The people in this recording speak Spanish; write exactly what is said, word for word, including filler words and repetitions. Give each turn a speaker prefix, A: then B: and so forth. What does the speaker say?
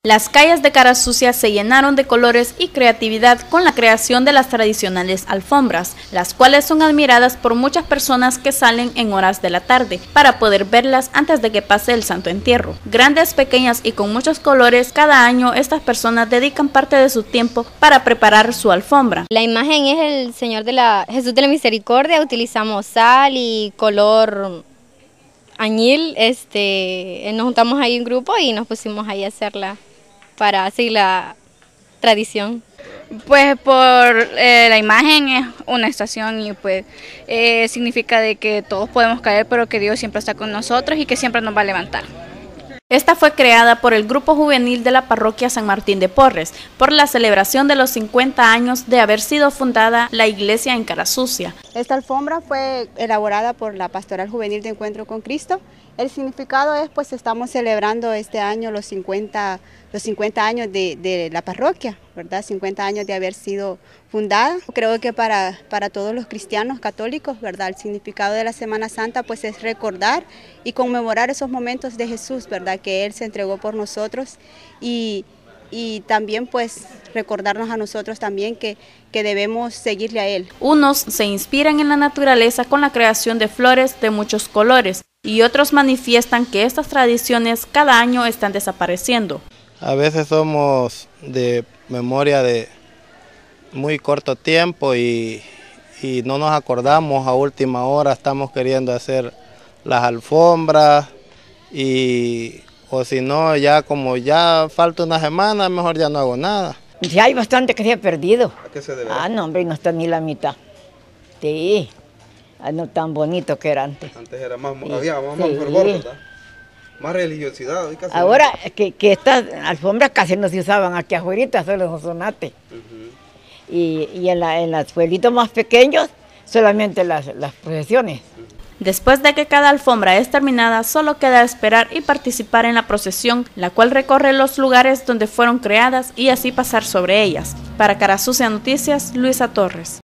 A: Las calles de Carasucia se llenaron de colores y creatividad con la creación de las tradicionales alfombras, las cuales son admiradas por muchas personas que salen en horas de la tarde para poder verlas antes de que pase el Santo Entierro. Grandes, pequeñas y con muchos colores, cada año estas personas dedican parte de su tiempo para preparar su alfombra.
B: La imagen es el Señor de la Jesús de la Misericordia. Utilizamos sal y color añil. Este, nos juntamos ahí en grupo y nos pusimos ahí a hacerla para seguir la tradición.
C: Pues por eh, la imagen es una estación y pues eh, significa de que todos podemos caer, pero que Dios siempre está con nosotros y que siempre nos va a levantar.
A: Esta fue creada por el grupo juvenil de la parroquia San Martín de Porres, por la celebración de los cincuenta años de haber sido fundada la iglesia en Carasucia.
D: Esta alfombra fue elaborada por la Pastoral Juvenil de Encuentro con Cristo. El significado es, pues estamos celebrando este año los cincuenta, los cincuenta años de, de la parroquia, ¿verdad? cincuenta años de haber sido fundada. Creo que para, para todos los cristianos católicos, ¿verdad? El significado de la Semana Santa pues es recordar y conmemorar esos momentos de Jesús, ¿verdad? Que Él se entregó por nosotros y, y también pues recordarnos a nosotros también que, que debemos seguirle a Él.
A: Unos se inspiran en la naturaleza con la creación de flores de muchos colores y otros manifiestan que estas tradiciones cada año están desapareciendo.
E: A veces somos de memoria de muy corto tiempo y, y no nos acordamos, a última hora estamos queriendo hacer las alfombras y o si no, ya como ya falta una semana, mejor ya no hago nada.
F: Ya hay bastante que se ha perdido.
E: ¿A qué se debe?
F: Ah, no, hombre, no está ni la mitad. Sí, ah, no tan bonito que era antes.
E: Antes era más,
F: sí,
E: había más,
F: sí.
E: más fervor, ¿verdad? Más religiosidad. Casi
F: ahora no. que, que estas alfombras casi no se usaban aquí afuera, solo en Sonsonate. Uh-huh. Y, y en, la, en los pueblitos más pequeños, solamente las, las procesiones.
A: Después de que cada alfombra es terminada, solo queda esperar y participar en la procesión, la cual recorre los lugares donde fueron creadas y así pasar sobre ellas. Para Carasucia Noticias, Luisa Torres.